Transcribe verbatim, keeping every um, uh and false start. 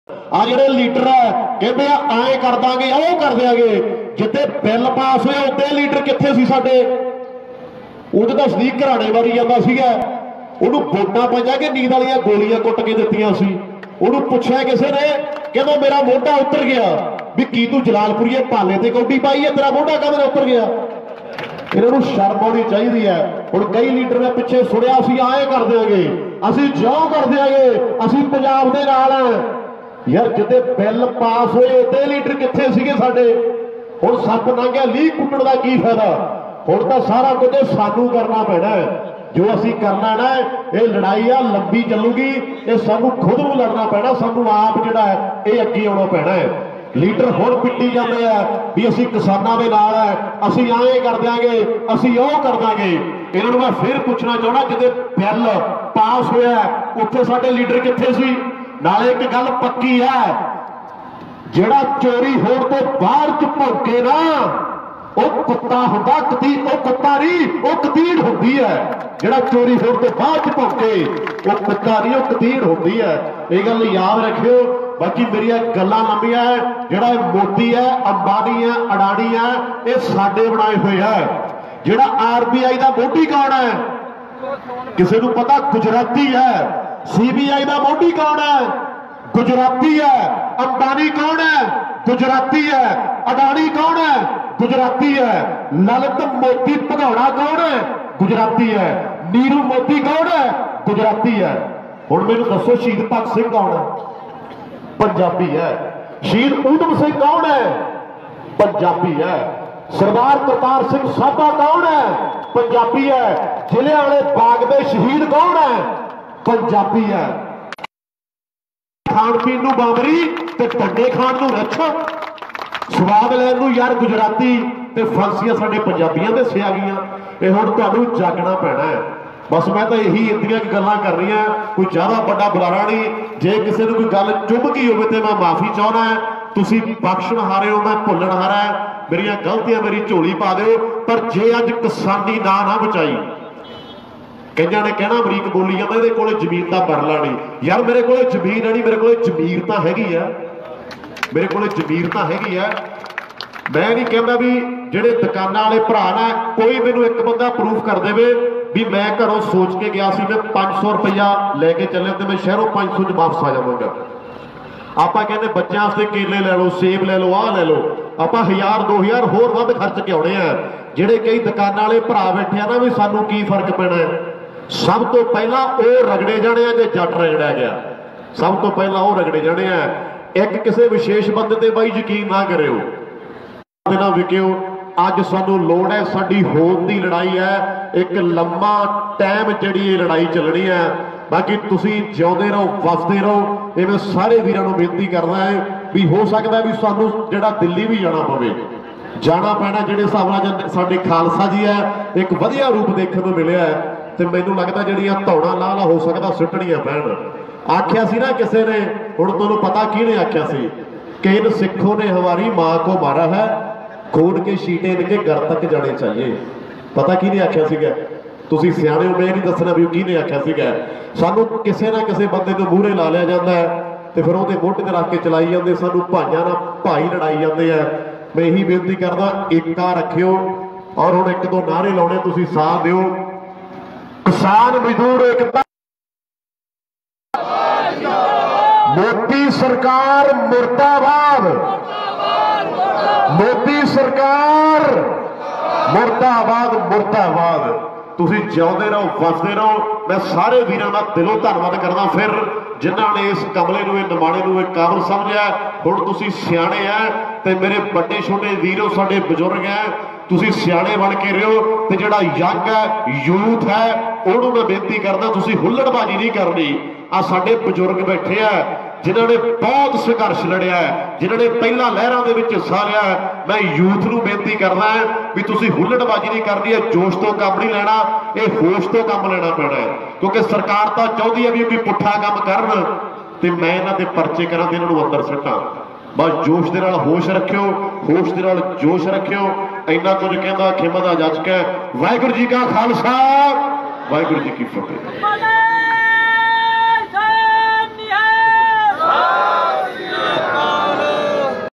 आ जिहड़े लीडर है कहते आए कर देंगे ओ कर देंगे, जिते बिल पास होया उत्ते लीडर कित्थे सी साडे? उहदे तां सदीक घराणे वारी जांदा सीगा, उहनूं वोटां पाईआं कि नींद वालियां गोलियां कुट के दित्तियां सी। उहनूं पुछिआ किसी ने, कहंदा मेरा मोढा उतर गया भी की तूं जलालपुरीए भाले ते कौडी पाई है, तेरा मोढा कदे उतर गया? इन्हां नूं शर्म आउणी चाहीदी है। हुण कई लीडर ने पिछे सुणिआ असीं आए कर देंगे, असीं जिउं कर देंगे, असीं पंजाब दे नाल आ। यार जिते बिल पास होए उत्ते लीडर कित्थे सीगे साडे? हुण सप्प लंघिआ लीह कुੱਟਣ ਦਾ की फायदा? हुण तां सारा कुछ सानू करना पैना है। जो असीं करना ना ये लड़ाई आ लंबी चलूगी, ये सानू खुद नूं लड़ना पैना, सानू आप जिहड़ा है ये अगे आउणा पैना है। लीडर हुण पिट्टी जांदे आ भी असीं किसानां दे नाल है, असीं ऐ कर देंगे, असीं ओह कर देंगे। इन्हां नूं मैं फिर पुछना चाहुंदा जिते बिल पास होया उत्थे साडे लीडर कित्थे सी? नाले एक गल पक्की है, जिहड़ा चोरी होण तो बाहर च भौंके ना ਉਹ ਕੁੱਤਾ ਹੁੰਦਾ, ਕਤੀ ਉਹ ਕੁੱਤਾ नहीं ਉਹ ਕਤੀੜ ਹੁੰਦੀ है। ਜਿਹੜਾ चोरी होण तो बाहर च भौंके ਉਹ ਕੁੱਤਾ नहीं ਉਹ ਕਤੀੜ ਹੁੰਦੀ है। ਇਹ ਗੱਲ याद रखियो। बाकी मेरिया गल्लां लंबियां है, जिहड़ा मोदी है, अंबानी है, अडानी है, ये साडे बनाए हुए है। जिहड़ा आर बी आई का मोदी कौन है? किसी नूं पता? गुजराती है। सी बी आई का मोदी कौन है? गुजराती है। अंबानी कौन है? गुजराती है। अडानी कौन है? गुजराती है। ललित मोती भगौड़ा कौन है? गुजराती है। नीरू मोदी कौन है? गुजराती है। हुण मैनूं दसो शहीद भगत सिंह कौन है? पंजाबी है। शहीद ऊधम सिंह कौन है? पंजाबी है। सरदार करतार सिंह साहबा कौन है? पंजाबी है। जलियांवाले बाग दे शहीद कौन है? पंजाबी है। खाण पीण नूं बाबरी ते डंडे खाण नूं रच्छा, स्वाद लैण नूं यार गुजराती ते फांसियां साडे पंजाबियां दे सिया गईयां। ये हुण तुहानूं जागना पैना है। बस मैं तो यही इतनियां गल्लां कर रही हैं, कोई ज़्यादा बड़ा बुलारा नहीं। जे किसी नूं कोई गल चुभ गई होवे ते मैं माफ़ी चाहुंदा है। तुसीं बख्शणहारे हो, मैं भुल्लणहारा है। मेरियां गलतियां मेरी झोली पा दिओ। पर जे अज किसानी ना ना बचाई, कईयां ने कहना अमरीक बोली जाता इहदे कोले जमीन का बरला नहीं। यार मेरे कोले जमीन है नहीं, मेरे कोले जमीर तो हैगी है, मेरे कोले जमीर तो हैगी है। मैं नहीं कहता भी जिहड़े दुकानां वाले भरा ना, कोई मैनूं एक बंदा प्रूफ कर देवे भी मैं घरों सोच के गया सी मैं पाँच सौ रुपया लैके चले तो मैं शहरों पाँच सौ च वापस आ जावांगा। आपां कहंदे बच्चों वास्ते केले लै लो, सेब लै लो, आह लै लो, आपां हज़ार दो हज़ार होर वध खर्च के आउणे आ। जिहड़े कई दुकानां वाले भरा बैठे आ ना भी सानूं की फर्क पैना है, सब तो पहला वो रगड़े जाने जे जट रगड़िया गया, सब तो पहला वो रगड़े जाने हैं। एक किसी विशेष बंदे ते बाई यकीन ना करियो, ना विकियो। अज सानू लोड़ है, साडी होंद दी लड़ाई है, एक लंबा टाइम जिहड़ी ये लड़ाई चलनी है। बाकी तुसीं जिउंदे रहो, वसदे रहो। ये मैं सारे वीरां नूं बेनती करदा है भी हो सकदा भी सानू जिहड़ा दिल्ली भी जाना पवे, जाना पैना। जिहड़े हिसाब नाल साडे खालसा जी है एक वधिया रूप देखण नूं मिलिआ है, ते मैनूं लगदा जिहड़ियां धौड़ां ला ला हो सकदा सुट्टणीਆਂ पैण। आख्या सी ना किसी ने, हुण तुहानूं पता किहने आख्या सी कि इन सिखों ने हमारी माँ को मारा है, खून के छींटे इनके घर तक जाने चाहिए। पता किहने आख्या सीगा? तुसीं सियाणे हो, मैं नहीं दसना भी किहने आख्या सीगा। सानूं किसी ना किसी बंदे नूं मूहरे ला लिया जाता है तो फिर उहदे मोढे ते रख के चलाई जांदे, सानूं भाइयां नाल भाई लड़ाई जाते हैं। मैं यही बेनती करदा एकता रखियो और हुण एक दो नारे लाउणे, तुसीं साथ दिओ। किसान मजदूर एकता, मोदी सरकार मुर्दाबाद, मोदी सरकार मुर्दाबाद मुर्दाबाद। तुसीं जिउंदे रहो, वसदे रहो। मैं सारे वीरां दा दिलों धन्नवाद करदा फिर जिन्हां ने इस कमले नूं, निमाणे नूं एक काबल समझिआ। हुण तुसीं सियाणे आ ते मेरे बड़े छोटे वीरो साडे बजुर्ग है, तुसीं सियाणे बन के रहो। ते जिहड़ा यंग है, यूथ है, उहनूं मैं बेनती करदा तुसीं हुल्लड़बाजी नहीं करनी। आ साडे बजुर्ग बैठे आ जिन्हों ने बहुत संघर्ष लड़िया है, जिन्होंने पहला लहरों के हिस्सा लिया है। मैं यूथ नूं बेनती करना है भी तुसीं हुल्लड़बाजी नहीं करनी है, जोश तो काम नहीं लेना, ये होश तो काम लेना पैना है। क्योंकि सरकार तो चाहती है भी कोई पुट्ठा काम करन ते मैं इन्हां दे परचे करा ते इन्हां नूं अंदर सट्टां। बस जोश दे नाल होश रखियो, होश दे नाल जोश रखियो। इन्ना कुछ कहंदा खिमदा जज के। वाहिगुरू जी का खालसा, वाहिगुरू जी की फतेह।